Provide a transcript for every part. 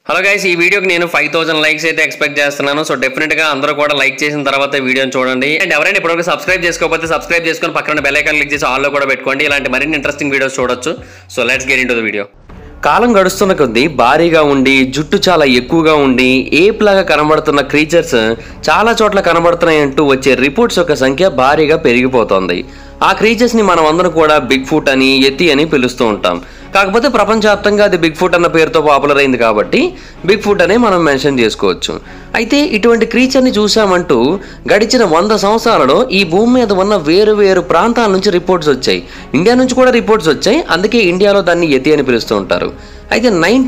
Hello guys, ఈ వీడియోకి నేను 5000 లైక్స్ అయితే ఎక్స్పెక్ట్ చేస్తున్నాను. సో డెఫినెట్ గా అందరూ కూడా లైక్ చేసిన తర్వాత వీడియోని చూడండి. అండ్ ఎవరైనా ఇప్పటివరకు సబ్స్క్రైబ్ చేసుకోకపోతే సబ్స్క్రైబ్ చేసుకొని పక్కన బెల్ ఐకాన్ క్లిక్ చేసి ఆల్ లో కూడా పెట్టుకోండి. ఇలాంటి మరిన్ని ఇంట్రెస్టింగ్ వీడియోస్ చూడొచ్చు. So let's get into the video. కాలం గడుస్తున్న కొద్దీ భారీగా ఉండి జుట్టు చాలా ఎక్కువగా ఉండి ఏప్ లాగా కనబడుతున్న క్రీచర్స్ చాలా చోట్ల కనబడుతున్నాయంటూ వచ్చే రిపోర్ట్స్ యొక్క సంఖ్య భారీగా పెరిగిపోతోంది. ఆ క్రీచర్స్ ని మనం అందరం కూడా బిగ్ ఫుట్ అని యతి అని పిలుస్తూ ఉంటాం. కాకపోతే ప్రపంచవ్యాప్తంగా అది బిగ్ ఫుట్ అన్న పేరుతో పాపులర్ అయింది కాబట్టి బిగ్ ఫుట్ అనే మనం మెన్షన్ చేసుకోవచ్చు. అయితే ఇటువంటి క్రీచర్ని చూసామంటూ గడిచిన 100 సంవత్సరాలలో ఈ భూమి మీద ఉన్న వేరు వేరు ప్రాంతాల నుంచి రిపోర్ట్స్ వచ్చాయి. ఇండియా నుంచి కూడా రిపోర్ట్స్ వచ్చాయి. అందుకే ఇండియాలో దాన్ని యతి అని పిలుస్తూ ఉంటారు. అయితే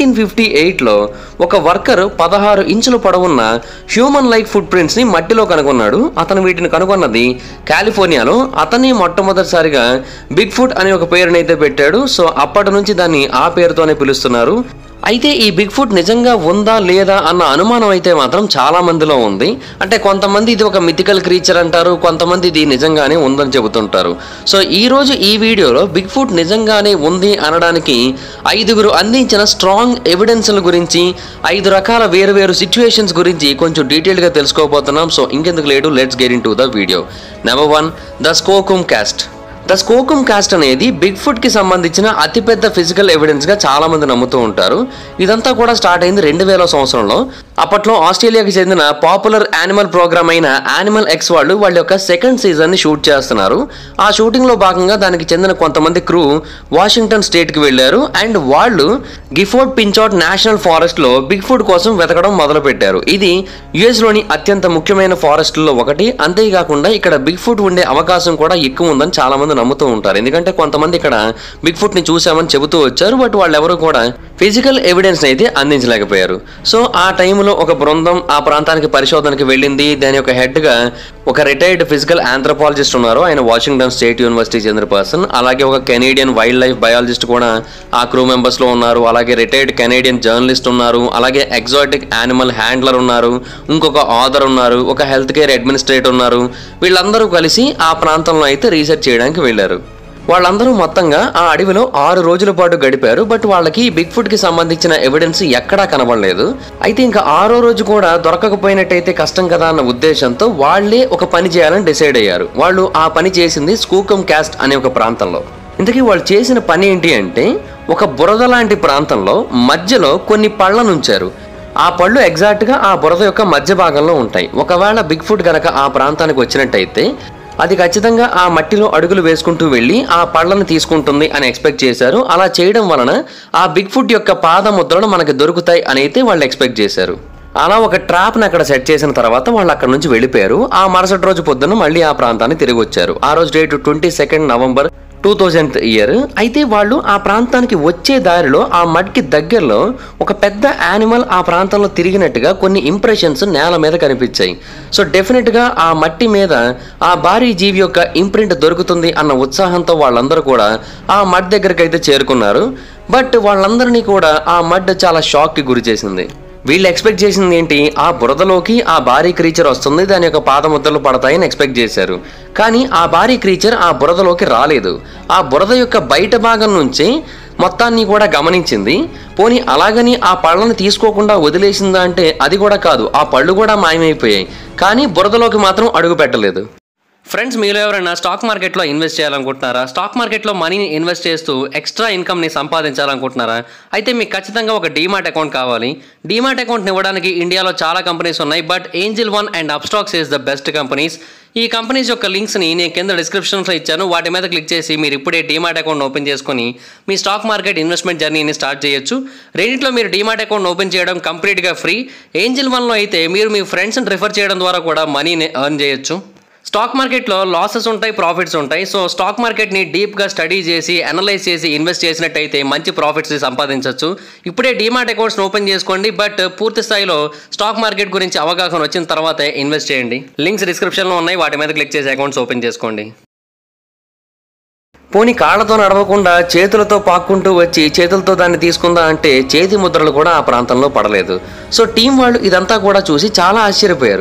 1958లో ఒక వర్కర్ 16 ఇంచుల పొడవున్న హ్యూమన్ లైక్ ఫుట్ ప్రింట్స్ని మట్టిలో కనుగొన్నాడు. అతను వీటిని కనుగొన్నది కాలిఫోర్నియాలో. అతన్ని మొట్టమొదటిసారిగా బిగ్ ఫుట్ అనే ఒక పేరునైతే పెట్టాడు. సో అప్పటి నుంచి దాన్ని ఆ పేరుతోనే పిలుస్తున్నారు. అయితే ఈ బిగ్ ఫుట్ నిజంగా ఉందా లేదా అన్న అనుమానం అయితే మాత్రం చాలా మందిలో ఉంది. అంటే కొంతమంది ఇది ఒక మిథికల్ క్రీచర్ అంటారు, కొంతమంది ఇది నిజంగానే ఉందని చెబుతుంటారు. సో ఈ రోజు ఈ వీడియోలో బిగ్ ఫుట్ నిజంగానే ఉంది అనడానికి 5గురు అందించిన స్ట్రాంగ్ ఎవిడెన్స్ల గురించి 5 రకాల వేరు సిచ్యువేషన్స్ గురించి కొంచెం డీటెయిల్గా తెలుసుకోబోతున్నాం. సో ఇంకెందుకు late, let's get into the video. Number 1, the skookum cast. The skookum cast అనేది బిగ్ ఫుట్ కి సంబంధించిన అతిపెద్ద ఫిజికల్ ఎవిడెన్స్ గా చాలా మంది నమ్ముతూ ఉంటారు. ఇదంతా కూడా స్టార్ట్ అయింది 2000 సంవత్సరంలో. అప్పట్లో ఆస్ట్రేలియాకి చెందిన పాపులర్ యానిమల్ ప్రోగ్రామ్ అయిన యానిమల్ ఎక్స్ వాళ్ళ యొక్క సెకండ్ సీజన్ ని షూట్ చేస్తున్నారు. ఆ షూటింగ్ లో భాగంగా దానికి చెందిన కొంతమంది క్రూ వాషింగ్టన్ స్టేట్ కి వెళ్లారు. అండ్ వాళ్ళు గిఫోర్డ్ పించాట్ నేషనల్ ఫారెస్ట్ లో బిగ్ ఫుట్ కోసం వెతకడం మొదలు పెట్టారు. ఇది యుఎస్ లోని అత్యంత ముఖ్యమైన ఫారెస్ట్లో ఒకటి. అంతేకాకుండా ఇక్కడ బిగ్ ఫుట్ ఉండే అవకాశం కూడా ఎక్కువ ఉందని చాలా మంది నమ్ముతూ ఉంటారు. ఎందుకంటే కొంతమంది ఇక్కడ బిగ్ ఫుట్ ని చూసామని చెబుతూ వచ్చారు. బట్ వాళ్ళు ఎవరు కూడా ఫిజికల్ ఎవిడెన్స్ అయితే అందించలేకపోయారు. సో ఆ టైంలో ఒక బృందం ఆ ప్రాంతానికి పరిశోధనకి వెళ్ళింది. దాని యొక్క హెడ్ గా ఒక రిటైర్డ్ ఫిజికల్ ఆంథ్రోపాలజిస్ట్ ఉన్నారు. ఆయన వాషింగ్టన్ స్టేట్ యూనివర్సిటీ చెందిన పర్సన్. అలాగే ఒక కెనేడియన్ వైల్డ్ లైఫ్ బయాలజిస్ట్ కూడా ఆ క్రూ మెంబర్స్ లో ఉన్నారు. అలాగే రిటైర్డ్ కెనేడియన్ జర్నలిస్ట్ ఉన్నారు. అలాగే ఎగ్జాటిక్ యానిమల్ హ్యాండ్లర్ ఉన్నారు. ఇంకొక ఆథర్ ఉన్నారు. ఒక హెల్త్ కేర్ అడ్మినిస్ట్రేటర్ ఉన్నారు. వీళ్ళందరూ కలిసి ఆ ప్రాంతంలో అయితే రీసెర్చ్ చేయడానికి వెళ్ళారు. వాళ్ళందరూ మొత్తంగా ఆ అడవిలో 6 రోజుల పాటు గడిపారు. బట్ వాళ్ళకి బిగ్ ఫుట్ కి సంబంధించిన ఎవిడెన్స్ ఎక్కడా కనబడలేదు. అయితే ఇంకా 6వ రోజు కూడా దొరకకపోయినట్టయితే కష్టం కదా అన్న ఉద్దేశంతో వాళ్లే ఒక పని చేయాలని డిసైడ్ అయ్యారు. వాళ్ళు ఆ పని చేసింది స్కోకుమ్ కాస్ట్ అనే ఒక ప్రాంతంలో. ఇంతకీ వాళ్ళు చేసిన పని ఏంటి అంటే, ఒక బురద లాంటి ప్రాంతంలో మధ్యలో కొన్ని పళ్ళను ఉంచారు. ఆ పళ్ళు ఎగ్జాక్ట్ గా ఆ బురద యొక్క మధ్య భాగంలో ఉంటాయి. ఒకవేళ బిగ్ ఫుట్ గనక ఆ ప్రాంతానికి వచ్చినట్టయితే అది ఖచ్చితంగా ఆ మట్టిలో అడుగులు వేసుకుంటూ వెళ్ళి ఆ పళ్ళను తీసుకుంటుంది అని ఎక్స్పెక్ట్ చేశారు. అలా చేయడం వలన ఆ బిగ్ ఫుట్ యొక్క పాదముద్రలు మనకి దొరుకుతాయి అని అయితే వాళ్ళు ఎక్స్పెక్ట్ చేశారు. అలా ఒక ట్రాప్ని అక్కడ సెట్ చేసిన తర్వాత వాళ్ళు అక్కడ నుంచి వెళ్ళిపోయారు. ఆ మరుసటి రోజు పొద్దున్న మళ్ళీ ఆ ప్రాంతాన్ని తిరిగి వచ్చారు. ఆ రోజు డేట్ 22 నవంబర్ 2000 ఇయర్. అయితే వాళ్ళు ఆ ప్రాంతానికి వచ్చే దారిలో ఆ మడ్కి దగ్గరలో ఒక పెద్ద యానిమల్ ఆ ప్రాంతంలో తిరిగినట్టుగా కొన్ని ఇంప్రెషన్స్ నేల మీద కనిపించాయి. సో డెఫినెట్గా ఆ మట్టి మీద ఆ భారీ జీవి యొక్క ఇంప్రింట్ దొరుకుతుంది అన్న ఉత్సాహంతో వాళ్ళందరూ కూడా ఆ మడ్ దగ్గరికి అయితే చేరుకున్నారు. బట్ వాళ్ళందరినీ కూడా ఆ మడ్ చాలా షాక్కి గురి చేసింది. వీళ్ళు ఎక్స్పెక్ట్ చేసింది ఏంటి, ఆ బురదలోకి ఆ భారీ క్రీచర్ వస్తుంది, దాని యొక్క పాదముద్రలు పడతాయని ఎక్స్పెక్ట్ చేశారు. కానీ ఆ భారీ క్రీచర్ ఆ బురదలోకి రాలేదు. ఆ బురద యొక్క బయట భాగం నుంచి మొత్తాన్ని కూడా గమనించింది. పోనీ అలాగని ఆ పళ్ళని తీసుకోకుండా వదిలేసిందా అంటే అది కూడా కాదు. ఆ పళ్ళు కూడా మాయమైపోయాయి. కానీ బురదలోకి మాత్రం అడుగు పెట్టలేదు. ఫ్రెండ్స్, మీలో ఎవరైనా స్టాక్ మార్కెట్లో ఇన్వెస్ట్ చేయాలనుకుంటున్నారా? స్టాక్ మార్కెట్లో మనీని ఇన్వెస్ట్ చేస్తూ ఎక్స్ట్రా ఇన్కమ్ని సంపాదించాలనుకుంటున్నారా? అయితే మీకు ఖచ్చితంగా ఒక డీమాట్ అకౌంట్ కావాలి. డీమాట్ అకౌంట్ని ఇవ్వడానికి ఇండియాలో చాలా కంపెనీస్ ఉన్నాయి. But Angel One and Upstox is the best companies. ఈ కంపెనీస్ యొక్క లింక్స్ని నేను కింద డిస్క్రిప్షన్లో ఇచ్చాను. వాటి మీద క్లిక్ చేసి మీరు ఇప్పుడే డీమాట్ అకౌంట్ ఓపెన్ చేసుకొని మీ స్టాక్ మార్కెట్ ఇన్వెస్ట్మెంట్ జర్నీని స్టార్ట్ చేయొచ్చు. రెండిట్లో మీరు డీమాట్ అకౌంట్ ఓపెన్ చేయడం కంప్లీట్గా ఫ్రీ. ఏంజిల్ వన్లో అయితే మీరు మీ ఫ్రెండ్స్ని రిఫర్ చేయడం ద్వారా కూడా మనీని ఎర్న్ చేయొచ్చు. స్టాక్ మార్కెట్లో లాసెస్ ఉంటాయి, ప్రాఫిట్స్ ఉంటాయి. సో స్టాక్ మార్కెట్ని డీప్గా స్టడీ చేసి అనలైజ్ చేసి ఇన్వెస్ట్ చేసినట్టయితే మంచి ప్రాఫిట్స్ సంపాదించవచ్చు. ఇప్పుడే డీమాట్ అకౌంట్స్ని ఓపెన్ చేసుకోండి. బట్ పూర్తి స్థాయిలో స్టాక్ మార్కెట్ గురించి అవగాహన వచ్చిన తర్వాతే ఇన్వెస్ట్ చేయండి. లింక్స్ డిస్క్రిప్షన్లో ఉన్నాయి. వాటి మీద క్లిక్ చేసి అకౌంట్స్ ఓపెన్ చేసుకోండి. పోనీ కాళ్లతో నడవకుండా చేతులతో పాక్కుంటూ వచ్చి చేతులతో దాన్ని తీసుకుందా అంటే చేతి ముద్రలు కూడా ఆ ప్రాంతంలో పడలేదు. సో టీం వాళ్ళు ఇదంతా కూడా చూసి చాలా ఆశ్చర్యపోయారు.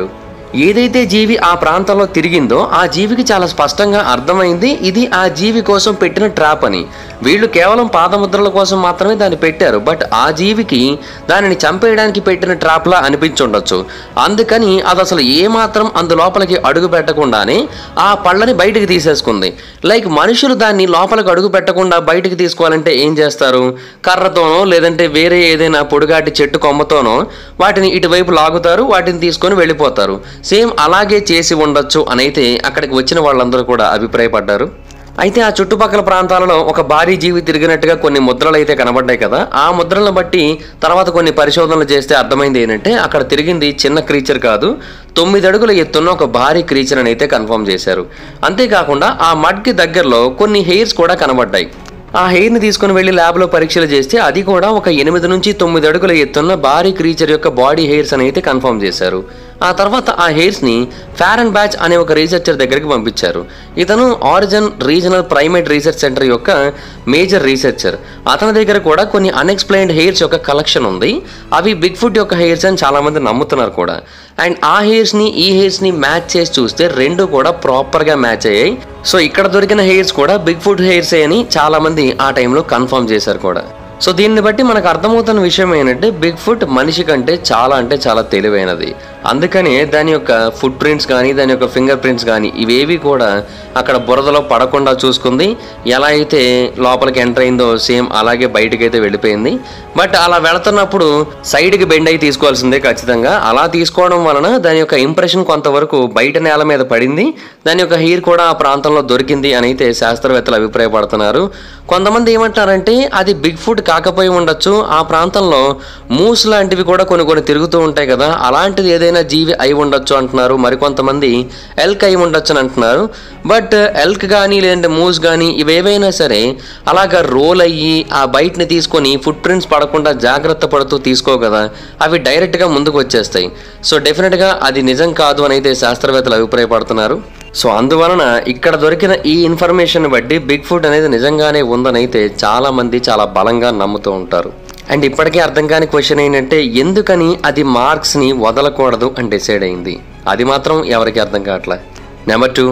ఏదైతే జీవి ఆ ప్రాంతంలో తిరిగిందో ఆ జీవికి చాలా స్పష్టంగా అర్థమైంది ఇది ఆ జీవి కోసం పెట్టిన ట్రాప్ అని. వీళ్ళు కేవలం పాదముద్రల కోసం మాత్రమే దాన్ని పెట్టారు, బట్ ఆ జీవికి దానిని చంపేయడానికి పెట్టిన ట్రాప్లా అనిపించుండొచ్చు. అందుకని అది అసలు ఏమాత్రం అందులోపలికి అడుగు పెట్టకుండానే ఆ పళ్ళని బయటికి తీసేసుకుంది. లైక్ మనుషులు దాన్ని లోపలికి అడుగు పెట్టకుండా బయటికి తీసుకోవాలంటే ఏం చేస్తారు? కర్రతోనో లేదంటే వేరే ఏదైనా పొడుగాటి చెట్టు కొమ్మతోనో వాటిని ఇటువైపు లాగుతారు, వాటిని తీసుకొని వెళ్ళిపోతారు. సేమ్ అలాగే చేసి ఉండొచ్చు అనైతే అక్కడికి వచ్చిన వాళ్ళందరూ కూడా అభిప్రాయపడ్డారు. అయితే ఆ చుట్టుపక్కల ప్రాంతాలలో ఒక భారీ జీవి తిరిగినట్టుగా కొన్ని ముద్రలు అయితే కనబడ్డాయి కదా. ఆ ముద్రలను బట్టి తర్వాత కొన్ని పరిశోధనలు చేస్తే అర్థమైంది ఏంటంటే అక్కడ తిరిగింది చిన్న క్రీచర్ కాదు, 9 అడుగుల ఎత్తున్న ఒక భారీ క్రీచర్ అని అయితే కన్ఫర్మ్ చేశారు. అంతేకాకుండా ఆ మడ్కి దగ్గరలో కొన్ని హెయిర్స్ కూడా కనబడ్డాయి. ఆ హెయిర్ని తీసుకుని వెళ్ళి ల్యాబ్లో పరీక్షలు చేస్తే అది కూడా ఒక 8 నుంచి 9 అడుగుల ఎత్తున్న భారీ క్రీచర్ యొక్క బాడీ హెయిర్స్ అని అయితే కన్ఫర్మ్ చేశారు. ఆ తర్వాత ఆ హెయిర్స్ని ఫారెన్ బ్యాచ్ అనే ఒక రీసెర్చర్ దగ్గరికి పంపించారు. ఇతను Oregon regional primate research center యొక్క మేజర్ రీసెర్చర్. అతని దగ్గర కూడా కొన్ని అన్ఎక్స్ప్లెయిన్డ్ హెయిర్స్ యొక్క కలెక్షన్ ఉంది. అవి బిగ్ ఫుట్ యొక్క హెయిర్స్ అని చాలామంది నమ్ముతున్నారు కూడా. అండ్ ఆ హెయిర్స్ని ఈ హెయిర్స్ని మ్యాచ్ చేసి చూస్తే రెండు కూడా ప్రాపర్గా మ్యాచ్ అయ్యాయి. సో ఇక్కడ దొరికిన హెయిర్స్ కూడా బిగ్ ఫుట్ హెయిర్సే అని చాలామంది ఆ టైంలో కన్ఫర్మ్ చేశారు కూడా. సో దీన్ని బట్టి మనకు అర్థమవుతున్న విషయం ఏంటంటే బిగ్ ఫుట్ మనిషి కంటే చాలా తెలివైనది. అందుకనే దాని యొక్క ఫుట్ ప్రింట్స్ కానీ దాని యొక్క ఫింగర్ ప్రింట్స్ కానీ ఇవేవి కూడా అక్కడ బురదలో పడకుండా చూసుకుంది. ఎలా అయితే లోపలికి ఎంటర్ అయిందో సేమ్ అలాగే బయటకైతే వెళ్ళిపోయింది. బట్ అలా వెళుతున్నప్పుడు సైడ్కి బెండ్ అయి తీసుకోవాల్సిందే ఖచ్చితంగా. అలా తీసుకోవడం వలన దాని యొక్క ఇంప్రెషన్ కొంతవరకు బయట నేల మీద పడింది. దాని యొక్క హెయిర్ కూడా ఆ ప్రాంతంలో దొరికింది అని అయితే శాస్త్రవేత్తలు అభిప్రాయపడుతున్నారు. కొంతమంది ఏమంటారంటే అది బిగ్ ఫుట్ కాకపోయి ఉండొచ్చు, ఆ ప్రాంతంలో మూస్ లాంటివి కూడా కొన్ని తిరుగుతూ ఉంటాయి కదా, అలాంటిది ఏదైనా జీవి అయి ఉండొచ్చు అంటున్నారు. మరికొంతమంది ఎల్క్ అయి ఉండొచ్చు అని అంటున్నారు. బట్ ఎల్క్ కానీ లేదంటే మూస్ కానీ ఇవేవైనా సరే అలాగా రోల్ అయ్యి ఆ బయటని తీసుకొని ఫుట్ ప్రింట్స్ పడకుండా జాగ్రత్త పడుతూ తీసుకో కదా, అవి డైరెక్ట్గా ముందుకు వచ్చేస్తాయి. సో డెఫినెట్గా అది నిజం కాదు అని అయితే శాస్త్రవేత్తలు అభిప్రాయపడుతున్నారు. సో అందువలన ఇక్కడ దొరికిన ఈ ఇన్ఫర్మేషన్ బట్టి బిగ్ ఫుట్ అనేది నిజంగానే ఉందని అయితే చాలామంది చాలా బలంగా నమ్ముతూ ఉంటారు. అండ్ ఇప్పటికే అర్థం కాని క్వశ్చన్ ఏంటంటే ఎందుకని అది మార్క్స్ని వదలకూడదు అని డిసైడ్ అయింది? అది మాత్రం ఎవరికి అర్థం కావట్లే. నెంబర్ 2,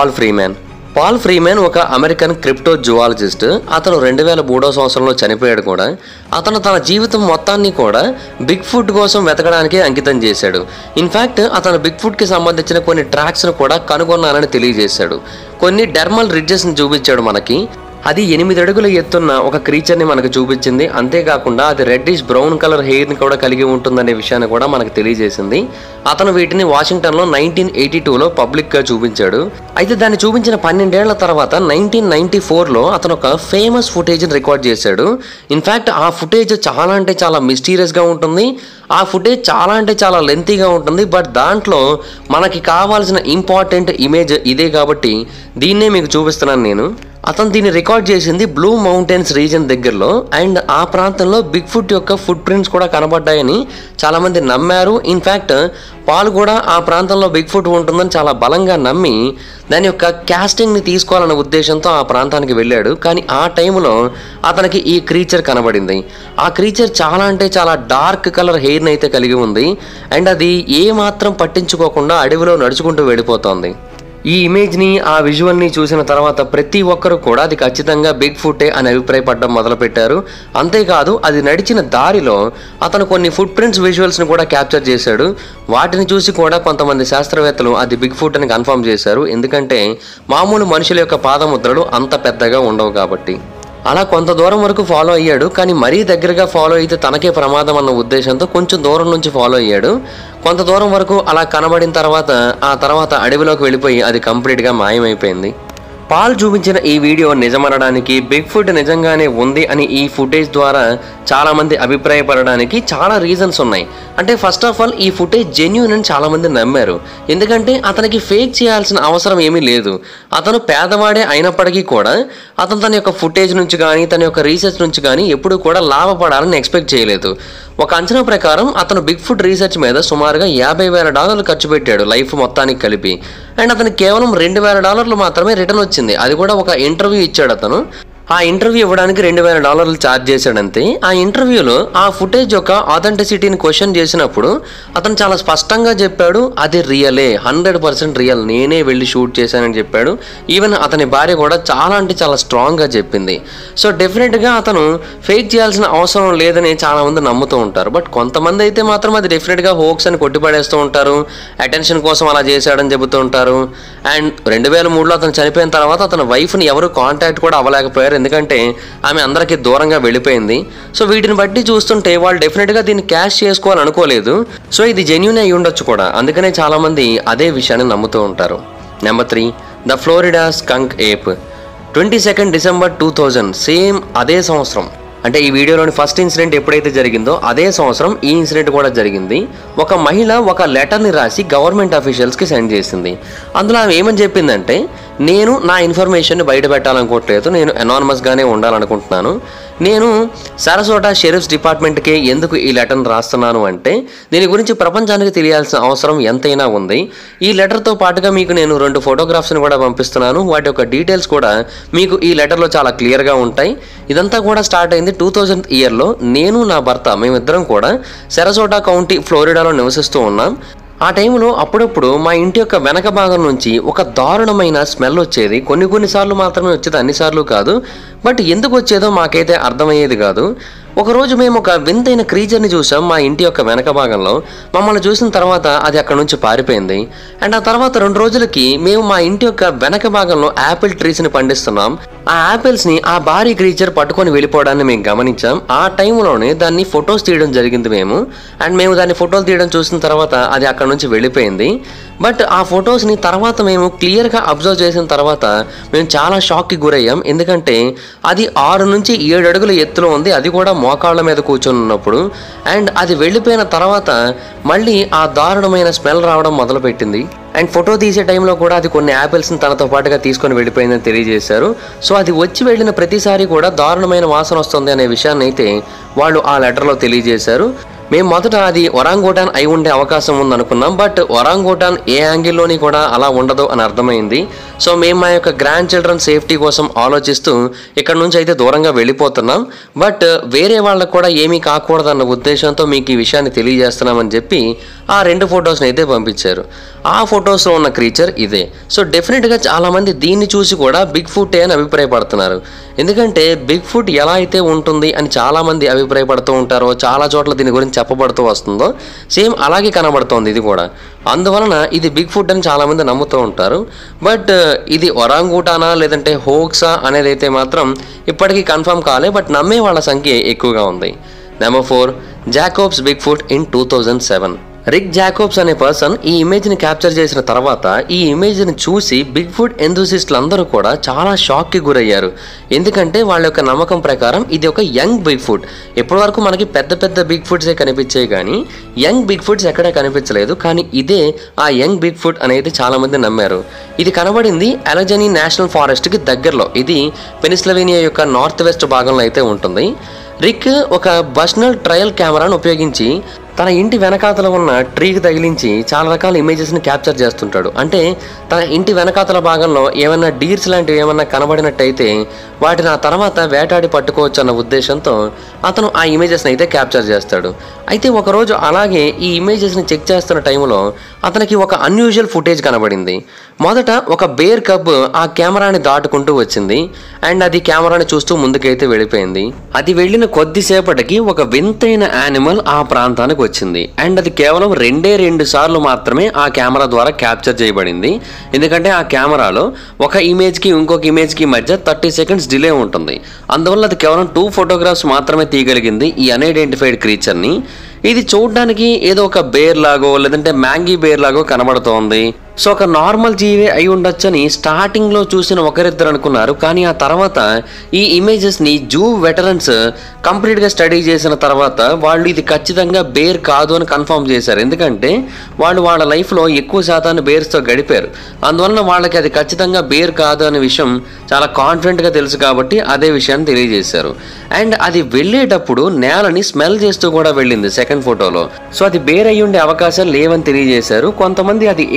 పాల్ ఫ్రీమెన్ ఒక అమెరికన్ క్రిప్టో జువాలజిస్ట్. అతను 2003వ సంవత్సరంలో చనిపోయాడు కూడా. అతను తన జీవితం మొత్తాన్ని కూడా బిగ్ ఫుట్ కోసం వెతకడానికి అంకితం చేశాడు. ఇన్ఫ్యాక్ట్ అతను బిగ్ ఫుట్కి సంబంధించిన కొన్ని ట్రాక్స్ను కూడా కనుగొన్నానని తెలియజేశాడు. కొన్ని డెర్మల్ రిడ్జెస్ని చూపించాడు మనకి. అది 8 అడుగుల ఎత్తున్న ఒక క్రీచర్ని మనకు చూపించింది. అంతేకాకుండా అది రెడ్డిష్ బ్రౌన్ కలర్ హెయిర్ని కూడా కలిగి ఉంటుందనే విషయాన్ని కూడా మనకు తెలియజేసింది. అతను వీటిని వాషింగ్టన్లో 1982లో పబ్లిక్గా చూపించాడు. అయితే దాన్ని చూపించిన 12 ఏళ్ల తర్వాత 1994లో అతను ఒక ఫేమస్ ఫుటేజ్ని రికార్డ్ చేశాడు. ఇన్ఫ్యాక్ట్ ఆ ఫుటేజ్ చాలా మిస్టీరియస్గా ఉంటుంది. ఆ ఫుటేజ్ చాలా లెంతీగా ఉంటుంది. బట్ దాంట్లో మనకి కావాల్సిన ఇంపార్టెంట్ ఇమేజ్ ఇదే కాబట్టి దీన్నే మీకు చూపిస్తున్నాను నేను. అతను దీన్ని రికార్డ్ చేసింది బ్లూ మౌంటైన్స్ రీజన్ దగ్గరలో. అండ్ ఆ ప్రాంతంలో బిగ్ ఫుట్ యొక్క ఫుట్ ప్రింట్స్ కూడా కనబడ్డాయని చాలామంది నమ్మారు. ఇన్ఫ్యాక్ట్ పాల్ కూడా ఆ ప్రాంతంలో బిగ్ ఫుట్ ఉంటుందని చాలా బలంగా నమ్మి దాని యొక్క క్యాస్టింగ్ని తీసుకోవాలనే ఉద్దేశంతో ఆ ప్రాంతానికి వెళ్ళాడు. కానీ ఆ టైంలో అతనికి ఈ క్రీచర్ కనబడింది. ఆ క్రీచర్ చాలా డార్క్ కలర్ హెయిర్ని అయితే కలిగి ఉంది. అండ్ అది ఏమాత్రం పట్టించుకోకుండా అడవిలో నడుచుకుంటూ వెళ్ళిపోతోంది. ఈ ఇమేజ్ని ఆ విజువల్ని చూసిన తర్వాత ప్రతి ఒక్కరు కూడా అది ఖచ్చితంగా బిగ్ ఫుటే అని అభిప్రాయపడడం మొదలుపెట్టారు. అంతేకాదు అది నడిచిన దారిలో అతను కొన్ని ఫుట్ ప్రింట్స్ విజువల్స్ని కూడా క్యాప్చర్ చేశాడు. వాటిని చూసి కూడా కొంతమంది శాస్త్రవేత్తలు అది బిగ్ ఫుట్ అని కన్ఫర్మ్ చేశారు. ఎందుకంటే మామూలు మనుషుల యొక్క పాదముద్రలు అంత పెద్దగా ఉండవు కాబట్టి. అలా కొంత దూరం వరకు ఫాలో అయ్యాడు. కానీ మరీ దగ్గరగా ఫాలో అయితే తనకే ప్రమాదం అన్న ఉద్దేశంతో కొంచెం దూరం నుంచి ఫాలో అయ్యాడు. కొంత దూరం వరకు అలా కనబడిన తర్వాత ఆ తర్వాత అడవిలోకి వెళ్ళిపోయి అది కంప్లీట్గా మాయమైపోయింది. పాల్ చూపించిన ఈ వీడియో నిజమనడానికి బిగ్ ఫుట్ నిజంగానే ఉంది అని ఈ ఫుటేజ్ ద్వారా చాలామంది అభిప్రాయపడడానికి చాలా రీజన్స్ ఉన్నాయి. అంటే ఫస్ట్ ఆఫ్ ఆల్ ఈ ఫుటేజ్ జెన్యూన్ అని చాలామంది నమ్మారు. ఎందుకంటే అతనికి ఫేక్ చేయాల్సిన అవసరం ఏమీ లేదు. అతను పేదవాడే అయినప్పటికీ కూడా అతను తన యొక్క ఫుటేజ్ నుంచి కానీ తన యొక్క రీసెర్చ్ నుంచి కానీ ఎప్పుడు కూడా లాభపడాలని ఎక్స్పెక్ట్ చేయలేదు. ఒక అంచనా ప్రకారం అతను బిగ్ ఫుట్ రీసెర్చ్ మీద సుమారుగా $50,000 ఖర్చు పెట్టాడు లైఫ్ మొత్తానికి కలిపి. అండ్ అతనికి కేవలం $2,000 మాత్రమే రిటర్న్ వచ్చింది. అది కూడా ఒక ఇంటర్వ్యూ ఇచ్చాడు అతను. ఆ ఇంటర్వ్యూ ఇవ్వడానికి $2,000 ఛార్జ్ చేశాడంతే. ఆ ఇంటర్వ్యూలో ఆ ఫుటేజ్ యొక్క ఆథెంటిసిటీని క్వశ్చన్ చేసినప్పుడు అతను చాలా స్పష్టంగా చెప్పాడు, అది రియలే, 100% రియల్, నేనే వెళ్ళి షూట్ చేశానని చెప్పాడు. ఈవెన్ అతని భార్య కూడా చాలా అంటే చాలా స్ట్రాంగ్గా చెప్పింది. సో డెఫినెట్గా అతను ఫేక్ చేయాల్సిన అవసరం లేదని చాలా మంది నమ్ముతూ ఉంటారు. బట్ కొంతమంది అయితే మాత్రం అది డెఫినెట్గా హోక్స్ అని కొట్టిపడేస్తూ ఉంటారు, అటెన్షన్ కోసం అలా చేశాడని చెబుతూ ఉంటారు. అండ్ 2003లో అతను చనిపోయిన తర్వాత అతని వైఫ్ని ఎవరు కాంటాక్ట్ కూడా అవ్వలేకపోయారు, ఎందుకంటే ఆమె అందరికీ దూరంగా వెళ్ళిపోయింది. సో వీటిని బట్టి చూస్తుంటే వాళ్ళు డెఫినెట్గా దీన్ని క్యాష్ చేసుకోవాలనుకోలేదు. సో ఇది జెన్యూన్ అయి ఉండొచ్చు కూడా, అందుకనే చాలామంది అదే విషయాన్ని నమ్ముతూ ఉంటారు. Number 3, the Florida skunk ape. 22 December 2000, same అదే సంవత్సరం, అంటే ఈ వీడియోలోని ఫస్ట్ ఇన్సిడెంట్ ఎప్పుడైతే జరిగిందో అదే సంవత్సరం ఈ ఇన్సిడెంట్ కూడా జరిగింది. ఒక మహిళ ఒక లెటర్ని రాసి గవర్నమెంట్ అఫీషియల్స్కి సెండ్ చేసింది. అందులో ఆమె ఏమని చెప్పిందంటే, నేను నా ఇన్ఫర్మేషన్ని బయట పెట్టాలనుకోవట్లేదు, నేను అనానమస్గానే ఉండాలనుకుంటున్నాను. నేను సరసోటా షెరీఫ్స్ డిపార్ట్మెంట్కి ఎందుకు ఈ లెటర్ని రాస్తున్నాను అంటే, దీని గురించి ప్రపంచానికి తెలియాల్సిన అవసరం ఎంతైనా ఉంది. ఈ లెటర్తో పాటుగా మీకు నేను 2 ఫోటోగ్రాఫ్స్ని కూడా పంపిస్తున్నాను, వాటి యొక్క డీటెయిల్స్ కూడా మీకు ఈ లెటర్లో చాలా క్లియర్గా ఉంటాయి. ఇదంతా కూడా స్టార్ట్ అయింది 2000 ఇయర్లో. నేను నా భర్త మేమిద్దరం కూడా సరసోటా కౌంటీ ఫ్లోరిడాలో నివసిస్తూ ఉన్నాం. ఆ టైంలో అప్పుడప్పుడు మా ఇంటి యొక్క వెనక భాగం నుంచి ఒక దారుణమైన స్మెల్ వచ్చేది. కొన్నిసార్లు మాత్రమే వచ్చేది, అన్నిసార్లు కాదు. బట్ ఎందుకు వచ్చేదో మాకైతే అర్థమయ్యేది కాదు. ఒకరోజు మేము ఒక వింతైన క్రీచర్ని చూసాం మా ఇంటి యొక్క వెనక భాగంలో. మమ్మల్ని చూసిన తర్వాత అది అక్కడ నుంచి పారిపోయింది. అండ్ ఆ తర్వాత 2 రోజులకి మేము మా ఇంటి యొక్క వెనక భాగంలో యాపిల్ ట్రీస్ని పండిస్తున్నాం. ఆ యాపిల్స్ని ఆ భారీ క్రీచర్ పట్టుకొని వెళ్ళిపోవడాన్ని మేము గమనించాం. ఆ టైంలోనే దాన్ని ఫొటోస్ తీయడం జరిగింది మేము. అండ్ మేము దాన్ని ఫోటోలు తీయడం చూసిన తర్వాత అది అక్కడ నుంచి వెళ్ళిపోయింది. బట్ ఆ ఫొటోస్ని తర్వాత మేము క్లియర్గా అబ్జర్వ్ చేసిన తర్వాత మేము చాలా షాక్కి గురయ్యాం. ఎందుకంటే అది 6 నుంచి 7 అడుగుల ఎత్తులో ఉంది, అది కూడా మోకాళ్ళ మీద కూర్చొని ఉన్నప్పుడు. అండ్ అది వెళ్ళిపోయిన తర్వాత మళ్ళీ ఆ దారుణమైన స్మెల్ రావడం మొదలుపెట్టింది. అండ్ ఫోటో తీసే టైంలో కూడా అది కొన్ని యాపిల్స్ని తనతో పాటుగా తీసుకొని వెళ్ళిపోయిందని తెలియజేశారు. సో అది వచ్చి వెళ్ళిన ప్రతిసారి కూడా దారుణమైన వాసన వస్తుంది అనే విషయాన్ని అయితే వాళ్ళు ఆ లెటర్లో తెలియజేశారు. మేము మొదట అది ఒరాంగూటాన్ అయి ఉండే అవకాశం ఉందనుకున్నాం. బట్ ఒరాంగూటాన్ ఏ యాంగిల్లోని కూడా అలా ఉండదు అని అర్థమైంది. సో మేము మా యొక్క గ్రాండ్ చిల్డ్రన్ సేఫ్టీ కోసం ఆలోచిస్తూ ఇక్కడ నుంచి అయితే దూరంగా వెళ్ళిపోతున్నాం. బట్ వేరే వాళ్ళకు కూడా ఏమీ కాకూడదన్న ఉద్దేశంతో మీకు ఈ విషయాన్ని తెలియజేస్తున్నామని చెప్పి ఆ 2 ఫొటోస్ని అయితే పంపించారు. ఆ ఫొటోస్లో ఉన్న క్రీచర్ ఇదే. సో డెఫినెట్గా చాలామంది దీన్ని చూసి కూడా బిగ్ ఫుటే అని అభిప్రాయపడుతున్నారు. ఎందుకంటే బిగ్ ఫుట్ ఎలా అయితే ఉంటుంది అని చాలామంది అభిప్రాయపడుతూ ఉంటారో, చాలా చోట్ల దీని గురించి చెప్పబడుతూ వస్తుందో, సేమ్ అలాగే కనబడుతోంది ఇది కూడా. అందువలన ఇది బిగ్ ఫుట్ అని చాలామంది నమ్ముతూ ఉంటారు. బట్ ఇది ఒరాంగూటానా లేదంటే హోక్సా అనేది అయితే మాత్రం ఇప్పటికీ కన్ఫర్మ్ కాలే. బట్ నమ్మే వాళ్ళ సంఖ్య ఎక్కువగా ఉంది. Number 4, Jacobs Bigfoot in 2007. Rick Jacobs అనే పర్సన్ ఈ ఇమేజ్ని క్యాప్చర్ చేసిన తర్వాత ఈ ఇమేజ్ని చూసి బిగ్ ఫుట్ ఎంథూసిస్టులు అందరూ కూడా చాలా షాక్కి గురయ్యారు. ఎందుకంటే వాళ్ళ యొక్క నమ్మకం ప్రకారం ఇది ఒక యంగ్ బిగ్ ఫుట్. ఇప్పటి వరకు మనకి పెద్ద పెద్ద బిగ్ ఫుట్సే కనిపించాయి కానీ యంగ్ బిగ్ ఫుట్స్ ఎక్కడా కనిపించలేదు. కానీ ఇదే ఆ యంగ్ బిగ్ ఫుట్ అనేది చాలామంది నమ్మారు. ఇది కనబడింది అలజనీ నేషనల్ ఫారెస్ట్కి దగ్గరలో. ఇది పెనిసిల్వేనియా యొక్క నార్త్ వెస్ట్ భాగంలో అయితే ఉంటుంది. రిక్ ఒక బర్సనల్ ట్రయల్ కెమెరాను ఉపయోగించి తన ఇంటి వెనకాతల ఉన్న ట్రీకి తగిలించి చాలా రకాల ఇమేజెస్ని క్యాప్చర్ చేస్తుంటాడు. అంటే తన ఇంటి వెనకాతల భాగంలో ఏమన్నా డీర్స్ లాంటివి ఏమన్నా కనబడినట్టయితే వాటిని ఆ తర్వాత వేటాడి పట్టుకోవచ్చు అన్న ఉద్దేశంతో అతను ఆ ఇమేజెస్ని అయితే క్యాప్చర్ చేస్తాడు. అయితే ఒకరోజు అలాగే ఈ ఇమేజెస్ని చెక్ చేస్తున్న టైంలో అతనికి ఒక అన్యూజువల్ ఫుటేజ్ కనబడింది. మొదట ఒక బేర్ కబ్ ఆ కెమెరాని దాటుకుంటూ వచ్చింది. అండ్ అది కెమెరాని చూస్తూ ముందుకైతే వెళ్ళిపోయింది. అది వెళ్ళిన కొద్దిసేపటికి ఒక వింతైన యానిమల్ ఆ ప్రాంతానికి వచ్చింది. అండ్ అది కేవలం 2 సార్లు మాత్రమే ఆ కెమెరా ద్వారా క్యాప్చర్ చేయబడింది. ఎందుకంటే ఆ కెమెరాలో ఒక ఇమేజ్కి ఇంకొక ఇమేజ్కి మధ్య 30 సెకండ్స్ డిలే ఉంటుంది. అందువల్ల అది కేవలం 2 ఫోటోగ్రాఫ్స్ మాత్రమే తీయగలిగింది ఈ అన్ఐడెంటిఫైడ్ క్రీచర్ని. ఇది చూడడానికి ఏదో ఒక బేర్ లాగో లేదంటే మ్యాంగీ బేర్ లాగో కనబడుతోంది. సో ఒక నార్మల్ జీవే అయి ఉండొచ్చని స్టార్టింగ్లో చూసిన ఒకరిద్దరు అనుకున్నారు. కానీ ఆ తర్వాత ఈ ఇమేజెస్ని జూ వెటరన్స్ కంప్లీట్గా స్టడీ చేసిన తర్వాత వాళ్ళు ఇది ఖచ్చితంగా బేర్ కాదు అని కన్ఫర్మ్ చేశారు. ఎందుకంటే వాళ్ళు వాళ్ళ లైఫ్లో ఎక్కువ శాతాన్ని బేర్స్తో గడిపారు. అందువలన వాళ్ళకి అది ఖచ్చితంగా బేర్ కాదు అనే విషయం చాలా కాన్ఫిడెంట్గా తెలుసు కాబట్టి అదే విషయాన్ని తెలియజేశారు. అండ్ అది వెళ్ళేటప్పుడు నేలని స్మెల్ చేస్తూ కూడా వెళ్ళింది సెకండ్ ఫోటోలో. సో అది బేర్ అయి ఉండే అవకాశాలు లేవని తెలియజేశారు. కొంతమంది అది ఏప్ అయి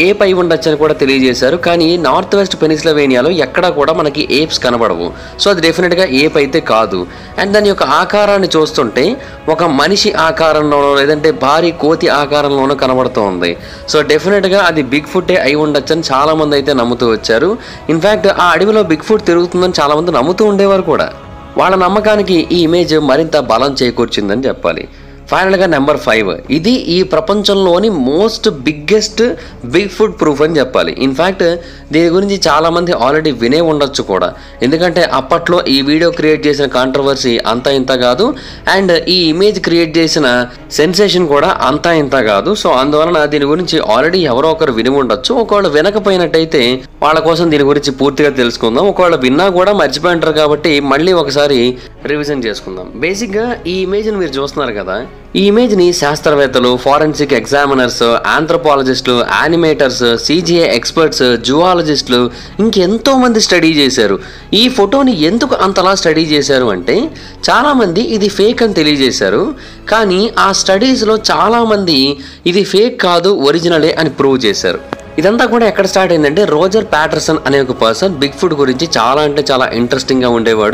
ఉండొచ్చు అని కూడా తెలియజేశారు. కానీ నార్త్ వెస్ట్ పెనిసిల్వేనియాలో ఎక్కడా కూడా మనకి ఏప్స్ కనబడవు. సో అది డెఫినెట్గా ఏప్ అయితే కాదు. అండ్ దాని యొక్క ఆకారాన్ని చూస్తుంటే ఒక మనిషి ఆకారంలోనో లేదంటే భారీ కోతి ఆకారంలోనో కనబడుతోంది. సో డెఫినెట్గా అది బిగ్ ఫుటే అయి ఉండొచ్చు అని చాలా మంది అయితే నమ్ముతూ వచ్చారు. ఇన్ఫ్యాక్ట్ ఆ అడవిలో బిగ్ ఫుట్ తిరుగుతుందని చాలా మంది నమ్ముతూ ఉండేవారు కూడా. వాళ్ళ నమ్మకానికి ఈ ఇమేజ్ మరింత బలం చేకూర్చిందని చెప్పాలి. ఫైనల్గా నెంబర్ 5, ఇది ఈ ప్రపంచంలోని most biggest Bigfoot proof అని చెప్పాలి. ఇన్ఫ్యాక్ట్ దీని గురించి చాలామంది ఆల్రెడీ వినే ఉండొచ్చు కూడా, ఎందుకంటే అప్పట్లో ఈ వీడియో క్రియేట్ చేసిన కాంట్రవర్సీ అంతా ఇంత కాదు, అండ్ ఈ ఇమేజ్ క్రియేట్ చేసిన సెన్సేషన్ కూడా అంతా ఇంత కాదు. సో అందువలన దీని గురించి ఆల్రెడీ ఎవరో ఒకరు విని ఉండొచ్చు. ఒకవేళ వినకపోయినట్టయితే వాళ్ళ కోసం దీని గురించి పూర్తిగా తెలుసుకుందాం. ఒకవేళ విన్నా కూడా మర్చిపోయి ఉంటారు కాబట్టి మళ్ళీ ఒకసారి రివిజన్ చేసుకుందాం. బేసిక్గా ఈ ఇమేజ్ని మీరు చూస్తున్నారు కదా, ఈ ఇమేజ్ని శాస్త్రవేత్తలు, ఫారెన్సిక్ ఎగ్జామినర్స్, ఆంథ్రోపాలజిస్టులు, యానిమేటర్స్, CGI ఎక్స్పర్ట్స్, జువాలజిస్టులు ఇంకెంతో మంది స్టడీ చేశారు. ఈ ఫోటోని ఎందుకు అంతలా స్టడీ చేశారు అంటే చాలామంది ఇది ఫేక్ అని తెలియజేశారు. కానీ ఆ స్టడీస్లో చాలామంది ఇది ఫేక్ కాదు, ఒరిజినలే అని ప్రూవ్ చేశారు. ఇదంతా కూడా ఎక్కడ స్టార్ట్ అయిందంటే రోజర్ ప్యాటర్సన్ అనే ఒక పర్సన్ బిగ్ ఫుట్ గురించి చాలా అంటే చాలా ఇంట్రెస్టింగ్గా ఉండేవాడు.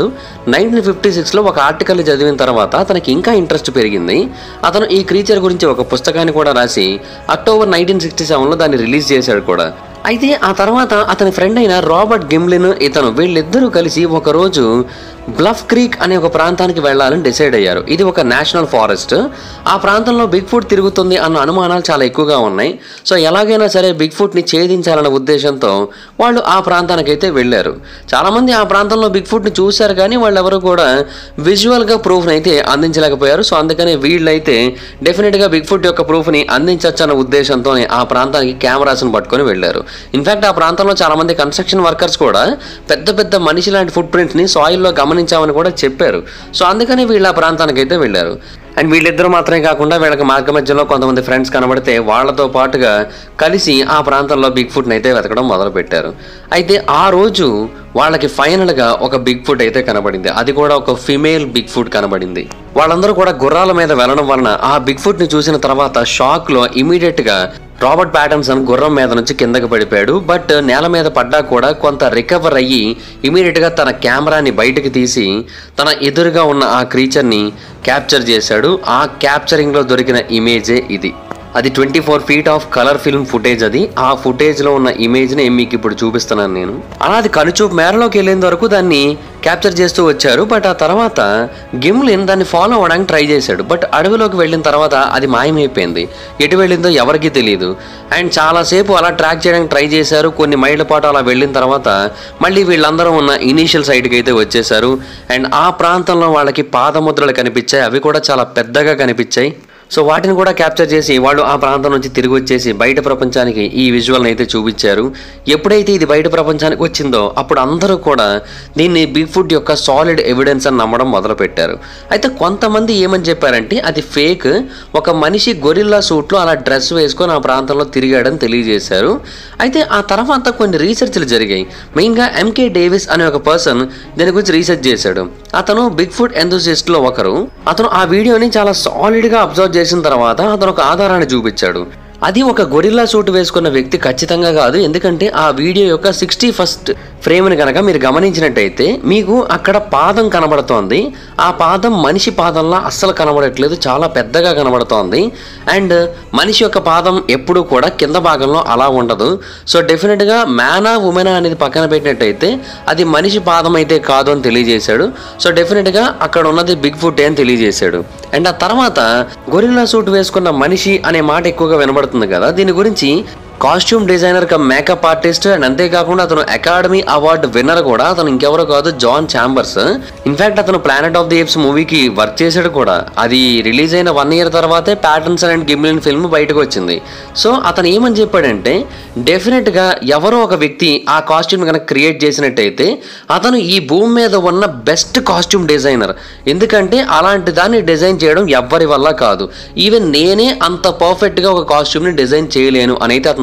1956లో ఒక ఆర్టికల్ చదివిన తర్వాత అతనికి ఇంకా ఇంట్రెస్ట్ పెరిగింది. అతను ఈ క్రీచర్ గురించి ఒక పుస్తకాన్ని కూడా రాసి అక్టోబర్ 1967లో దాన్ని రిలీజ్ చేశాడు కూడా. అయితే ఆ తర్వాత అతని ఫ్రెండ్ అయిన రాబర్ట్ గిమ్లిన్ వీళ్ళిద్దరూ కలిసి ఒకరోజు బ్లఫ్ క్రీక్ అనే ఒక ప్రాంతానికి వెళ్ళాలని డిసైడ్ అయ్యారు. ఇది ఒక నేషనల్ ఫారెస్ట్. ఆ ప్రాంతంలో బిగ్ ఫుట్ తిరుగుతుంది అన్న అనుమానాలు చాలా ఎక్కువగా ఉన్నాయి. సో ఎలాగైనా సరే బిగ్ ఫుట్ని ఛేదించాలన్న ఉద్దేశంతో వాళ్ళు ఆ ప్రాంతానికి అయితే వెళ్ళారు. చాలామంది ఆ ప్రాంతంలో బిగ్ ఫుట్ని చూశారు కానీ వాళ్ళు ఎవరు కూడా విజువల్గా ప్రూఫ్ని అయితే అందించలేకపోయారు. సో అందుకని వీళ్ళైతే డెఫినెట్గా బిగ్ ఫుట్ యొక్క ప్రూఫ్ని అందించవచ్చు అన్న ఉద్దేశంతోనే ఆ ప్రాంతానికి కెమెరాస్ని పట్టుకొని వెళ్ళారు. ఇన్ఫ్యాక్ట్ ఆ ప్రాంతంలో చాలామంది కన్స్ట్రక్షన్ వర్కర్స్ కూడా పెద్ద పెద్ద మనిషి లాంటి ఫుట్ ప్రింట్స్ని సాయిల్లో గమనించామని కూడా చెప్పారు. సో అందుకని వీళ్ళు ఆ ప్రాంతానికి అయితే వెళ్ళారు. అండ్ వీళ్ళిద్దరూ మాత్రమే కాకుండా వీళ్ళకి మార్గ మధ్యలో కొంతమంది ఫ్రెండ్స్ కనబడితే వాళ్ళతో పాటుగా కలిసి ఆ ప్రాంతంలో బిగ్ ఫుట్ని అయితే వెతకడం మొదలుపెట్టారు. అయితే ఆ రోజు వాళ్ళకి ఫైనల్గా ఒక బిగ్ ఫుట్ అయితే కనబడింది. అది కూడా ఒక ఫిమేల్ బిగ్ ఫుట్ కనబడింది. వాళ్ళందరూ కూడా గుర్రాల మీద వెళ్ళడం వలన ఆ బిగ్ ఫుట్ని చూసిన తర్వాత షాక్లో ఇమీడియట్గా రాబర్ట్ ప్యాటర్సన్ గుర్రం మీద నుంచి కిందకి పడిపోయాడు. బట్ నేల మీద పడ్డా కూడా కొంత రికవర్ అయ్యి ఇమీడియట్గా తన కెమెరాని బయటకు తీసి తన ఎదురుగా ఉన్న ఆ క్రీచర్ని క్యాప్చర్ చేశాడు. ఆ క్యాప్చరింగ్లో దొరికిన ఇమేజే ఇది. అది 24 feet of colour film footage. అది ఆ ఫుటేజ్లో ఉన్న ఇమేజ్ని మీకు ఇప్పుడు చూపిస్తున్నాను నేను. అలా అది కనుచూపు మేరలోకి వెళ్ళేంత వరకు దాన్ని క్యాప్చర్ చేస్తూ వచ్చారు. బట్ ఆ తర్వాత గిమ్లిన్ దాన్ని ఫాలో అవ్వడానికి ట్రై చేశాడు. బట్ అడవిలోకి వెళ్ళిన తర్వాత అది మాయమైపోయింది. ఎటు వెళ్ళిందో ఎవరికీ తెలియదు. అండ్ చాలాసేపు అలా ట్రాక్ చేయడానికి ట్రై చేశారు. కొన్ని మైళ్ళ పాటు అలా వెళ్ళిన తర్వాత మళ్ళీ వీళ్ళందరూ ఉన్న ఇనీషియల్ సైట్కి అయితే వచ్చేసారు. అండ్ ఆ ప్రాంతంలో వాళ్ళకి పాదముద్రలు కనిపించాయి. అవి కూడా చాలా పెద్దగా కనిపించాయి. సో వాటిని కూడా క్యాప్చర్ చేసి వాళ్ళు ఆ ప్రాంతం నుంచి తిరిగి వచ్చేసి బయట ప్రపంచానికి ఈ విజువల్ని అయితే చూపించారు. ఎప్పుడైతే ఇది బయట ప్రపంచానికి వచ్చిందో అప్పుడు అందరూ కూడా దీన్ని బిగ్ ఫుట్ యొక్క సాలిడ్ ఎవిడెన్స్ అని నమ్మడం మొదలుపెట్టారు. అయితే కొంతమంది ఏమని చెప్పారంటే అది ఫేక్, ఒక మనిషి గొరిల్లా సూట్లో అలా డ్రెస్ వేసుకొని ఆ ప్రాంతంలో తిరిగాడని తెలియజేశారు. అయితే ఆ తర్వాత కొన్ని రీసెర్చ్లు జరిగాయి. మెయిన్గా ఎంకే డేవిస్ అనే ఒక పర్సన్ దీని గురించి రీసెర్చ్ చేశాడు. అతను బిగ్ ఫుట్ ఎంతూసిస్ట్లో ఒకరు. అతను ఆ వీడియోని చాలా సాలిడ్గా అబ్జర్వ్ చేసిన తర్వాత అతను ఒక ఆధారాన్ని చూపించాడు. అది ఒక గొరిల్లా సూట్ వేసుకున్న వ్యక్తి ఖచ్చితంగా కాదు. ఎందుకంటే ఆ వీడియో యొక్క 61st ఫ్రేమ్ని కనుక మీరు గమనించినట్టయితే మీకు అక్కడ పాదం కనబడుతోంది. ఆ పాదం మనిషి పాదంలా అస్సలు కనబడట్లేదు, చాలా పెద్దగా కనబడుతోంది. అండ్ మనిషి యొక్క పాదం ఎప్పుడూ కూడా కింద భాగంలో అలా ఉండదు. సో డెఫినెట్గా మ్యానా ఉమెనా అనేది పక్కన పెట్టినట్టయితే అది మనిషి పాదం అయితే కాదు అని తెలియజేశాడు. సో డెఫినెట్గా అక్కడ ఉన్నది బిగ్ ఫుట్ అని తెలియజేశాడు. అండ్ ఆ తర్వాత గొరిల్లా సూట్ వేసుకున్న మనిషి అనే మాట ఎక్కువగా వినబడుతుంది కదా, దీని గురించి costume designer cum makeup artist and అంతేకాకుండా అతను అకాడమీ అవార్డు విన్నర్ కూడా. అతను ఇంకెవరో కాదు, జాన్ ఛాంబర్స్. ఇన్ఫాక్ట్ అతను ప్లానెట్ ఆఫ్ ది ఏప్స్ మూవీకి వర్క్ చేశాడు కూడా. అది రిలీజ్ అయిన 1 year తర్వాతే ప్యాటర్సన్ అండ్ గిమ్లిన్ ఫిల్మ్ బయటకు వచ్చింది. సో అతను ఏమని చెప్పాడంటే డెఫినెట్గా ఎవరో ఒక వ్యక్తి ఆ కాస్ట్యూమ్ కనుక క్రియేట్ చేసినట్టయితే అతను ఈ భూమి మీద ఉన్న బెస్ట్ కాస్ట్యూమ్ డిజైనర్. ఎందుకంటే అలాంటి దాన్ని డిజైన్ చేయడం ఎవ్వరి వల్ల కాదు. ఈవెన్ నేనే అంత పర్ఫెక్ట్గా ఒక కాస్ట్యూమ్ని డిజైన్ చేయలేను అని అయితే అతను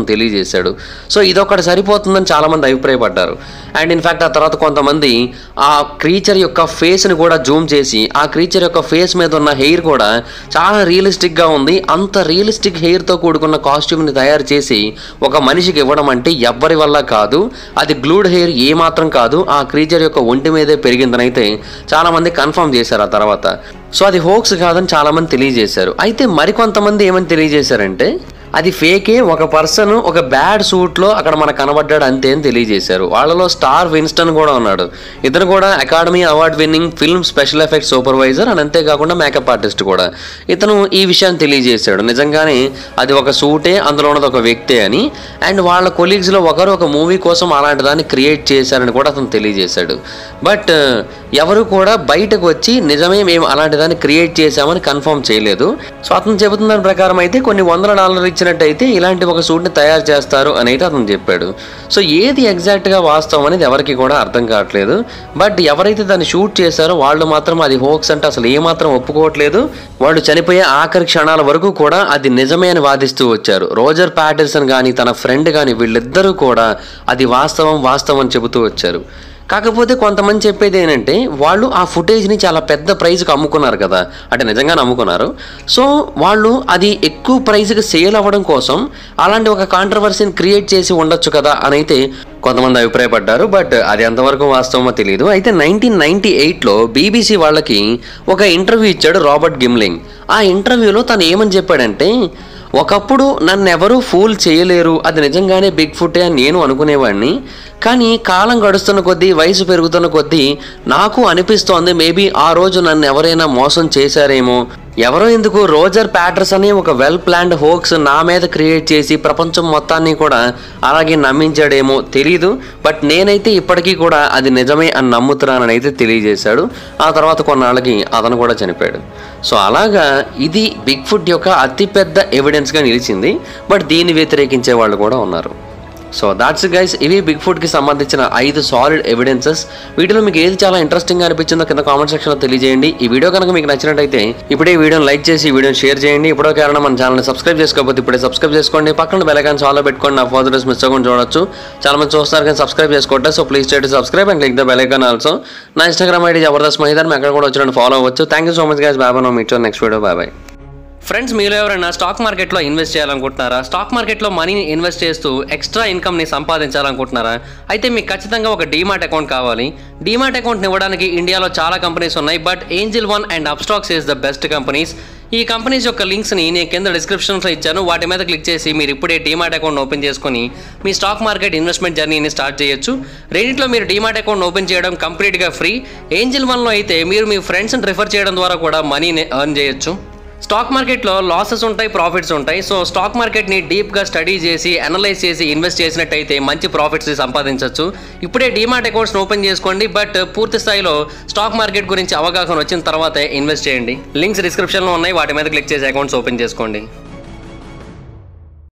అతను తెలియజేశాడు. సో ఇదొకటి సరిపోతుందని చాలామంది అభిప్రాయపడ్డారు. అండ్ ఇన్ఫ్యాక్ట్ ఆ తర్వాత కొంతమంది ఆ క్రీచర్ యొక్క ఫేస్ని కూడా జూమ్ చేసి ఆ క్రీచర్ యొక్క ఫేస్ మీద ఉన్న హెయిర్ కూడా చాలా రియలిస్టిక్గా ఉంది, అంత రియలిస్టిక్ హెయిర్తో కూడుకున్న కాస్ట్యూమ్ని తయారు చేసి ఒక మనిషికి ఇవ్వడం అంటే ఎవ్వరి వల్ల కాదు, అది గ్లూడ్ హెయిర్ ఏమాత్రం కాదు, ఆ క్రీచర్ యొక్క ఒంటి మీదే పెరిగిందని అయితే చాలామంది కన్ఫర్మ్ చేశారు ఆ తర్వాత. సో అది హోక్స్ కాదని చాలామంది తెలియజేశారు. అయితే మరికొంతమంది ఏమని తెలియజేశారంటే అది ఫేకే, ఒక పర్సన్ ఒక బ్యాడ్ సూట్లో అక్కడ మనకు కనబడ్డాడు అంతే అని తెలియజేశారు. వాళ్ళలో స్టార్ విన్స్టన్ కూడా ఉన్నాడు. ఇతను కూడా academy award winning film special effects supervisor and అంతేకాకుండా మేకప్ ఆర్టిస్ట్ కూడా. ఇతను ఈ విషయాన్ని తెలియజేశాడు, నిజంగానే అది ఒక సూటే, అందులో ఉన్నది ఒక వ్యక్తే అని. అండ్ వాళ్ళ కొలీగ్స్లో ఒకరు ఒక మూవీ కోసం అలాంటి దాన్ని క్రియేట్ చేశారని కూడా అతను తెలియజేశాడు. బట్ ఎవరు కూడా బయటకు వచ్చి నిజమే మేము అలాంటి దాన్ని క్రియేట్ చేశామని కన్ఫర్మ్ చేయలేదు. సో అతను చెబుతున్న దాని ప్రకారం అయితే కొన్ని $100 ఇచ్చినట్టయితే ఇలాంటి ఒక సూట్ని తయారు చేస్తారు అని అయితే అతను చెప్పాడు. సో ఏది ఎగ్జాక్ట్గా వాస్తవం అనేది ఎవరికి కూడా అర్థం కావట్లేదు. బట్ ఎవరైతే దాన్ని షూట్ చేశారో వాళ్ళు మాత్రం అది హోక్స్ అంటే అసలు ఏమాత్రం ఒప్పుకోవట్లేదు. వాళ్ళు చనిపోయే ఆఖరి క్షణాల వరకు కూడా అది నిజమే అని వాదిస్తూ వచ్చారు. రోజర్ ప్యాటర్సన్ కానీ తన ఫ్రెండ్ కానీ వీళ్ళిద్దరూ కూడా అది వాస్తవం అని చెబుతూ వచ్చారు. కాకపోతే కొంతమంది చెప్పేది ఏంటంటే వాళ్ళు ఆ ఫుటేజ్ని చాలా పెద్ద ప్రైజ్కి అమ్ముకున్నారు కదా, అంటే నిజంగానే అమ్ముకున్నారు. సో వాళ్ళు అది ఎక్కువ ప్రైజ్కి సేల్ అవ్వడం కోసం అలాంటి ఒక కాంట్రవర్సీని క్రియేట్ చేసి ఉండొచ్చు కదా అని అయితే కొంతమంది అభిప్రాయపడ్డారు. బట్ అది ఎంతవరకు వాస్తవమో తెలియదు. అయితే 1998లో BBC వాళ్ళకి ఒక ఇంటర్వ్యూ ఇచ్చాడు రాబర్ట్ గిమ్లింగ్. ఆ ఇంటర్వ్యూలో తను ఏమని చెప్పాడంటే ఒకప్పుడు నన్ను ఎవరూ ఫూల్ చేయలేరు, అది నిజంగానే బిగ్ ఫుటే అని నేను అనుకునేవాడిని. కానీ కాలం గడుస్తున్న కొద్దీ, వయసు పెరుగుతున్న కొద్దీ నాకు అనిపిస్తోంది మేబీ ఆ రోజు నన్ను ఎవరైనా మోసం చేశారేమో, ఎవరో ఎందుకు రోజర్ ప్యాటర్స్ అని ఒక వెల్ ప్లాన్డ్ హోక్స్ నా మీద క్రియేట్ చేసి ప్రపంచం మొత్తాన్ని కూడా అలాగే నమ్మించాడేమో తెలీదు. బట్ నేనైతే ఇప్పటికీ కూడా అది నిజమే అని నమ్ముతున్నానని అయితే తెలియజేశాడు. ఆ తర్వాత కొన్నాళ్ళకి అతను కూడా చనిపోయాడు. సో అలాగా ఇది బిగ్ ఫుట్ యొక్క అతిపెద్ద ఎవిడెన్స్గా నిలిచింది. బట్ దీన్ని వ్యతిరేకించే వాళ్ళు కూడా ఉన్నారు. సో దాట్స్ గైస్, ఇవి బిగ్ ఫుట్కి సంబంధించిన 5 సాలిడ్ ఎవిడెన్సెస్. వీటిలో మీకు ఏది చాలా ఇంట్రెస్టింగ్గా అనిపించిందో కింద కామెంట్ సెక్షన్లో తెలియజేయండి. ఈ వీడియో కనుక మీకు నచ్చినట్టయితే ఇప్పుడే ఈ వీడియోని లైక్ చేసి ఈ వీడియోని షేర్ చేయండి. ఇప్పుడో కారణం మన ఛానల్ని సబ్స్క్రైబ్ చేసుకోకపోతే ఇప్పుడే సబ్స్క్రైబ్ చేసుకోండి. పక్కన బెల్ ఐకాన్ ఆల్లో పెట్టుకోండి, నా ఫర్దర్ వీడియోస్ మిస్ అవ్వకుండా చూడొచ్చు. చాలా మంది చూస్తారు కానీ సబ్స్క్రైబ్ చేసుకోవట్లేదు. So please try to subscribe and click the bell icon also. నా ఇన్స్టాగ్రామ్ ఐడి జబర్దస్త్ మహిధర్, అక్కడ కూడా వచ్చి ఫాలో అవ్వచ్చు. Thank you so much guys. Bye bye. Meet next video. Bye bye. Friends, మీలో ఎవరైనా స్టాక్ మార్కెట్లో ఇన్వెస్ట్ చేయాలనుకుంటున్నారా? స్టాక్ మార్కెట్లో మనీని ఇన్వెస్ట్ చేస్తూ ఎక్స్ట్రా ఇన్కమ్ని సంపాదించాలనుకుంటున్నారా? అయితే మీకు ఖచ్చితంగా ఒక డీమాట్ అకౌంట్ కావాలి. డీమాట్ అకౌంట్ని ఇవ్వడానికి ఇండియాలో చాలా కంపెనీస్ ఉన్నాయి. But Angel One and Upstox is the best companies. ఈ కంపెనీస్ యొక్క లింక్స్ని నేను కింద డిస్క్రిప్షన్లో ఇచ్చాను. వాటి మీద క్లిక్ చేసి మీరు ఇప్పుడే డీమాట్ అకౌంట్ ఓపెన్ చేసుకుని మీ స్టాక్ మార్కెట్ ఇన్వెస్ట్మెంట్ జర్నీని స్టార్ట్ చేయొచ్చు. రెండిట్లో మీరు డీమాట్ అకౌంట్ ఓపెన్ చేయడం కంప్లీట్గా ఫ్రీ. ఏంజిల్ వన్లో అయితే మీరు మీ ఫ్రెండ్స్ని రిఫర్ చేయడం ద్వారా కూడా మనీని ఎర్న్ చేయొచ్చు. స్టాక్ మార్కెట్లో లాసెస్ ఉంటాయి, ప్రాఫిట్స్ ఉంటాయి. సో స్టాక్ మార్కెట్ని డీప్గా స్టడీ చేసి అనలైజ్ చేసి ఇన్వెస్ట్ చేసినట్టయితే మంచి ప్రాఫిట్స్ని సంపాదించవచ్చు. ఇప్పుడే డీమాట్ అకౌంట్స్ని ఓపెన్ చేసుకోండి. బట్ పూర్తి స్థాయిలో స్టాక్ మార్కెట్ గురించి అవగాహన వచ్చిన తర్వాతే ఇన్వెస్ట్ చేయండి. లింక్స్ డిస్క్రిప్షన్లో ఉన్నాయి, వాటి మీద క్లిక్ చేసి అకౌంట్స్ ఓపెన్ చేసుకోండి.